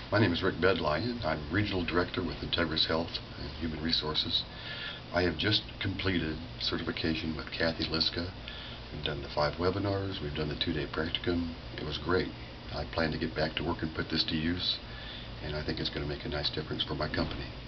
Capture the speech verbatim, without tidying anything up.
My name is Rick Bedlion. I'm Regional Director with Integris Health and Human Resources. I have just completed certification with Kathy Liska. We've done the five webinars, we've done the two-day practicum. It was great. I plan to get back to work and put this to use, and I think it's going to make a nice difference for my company.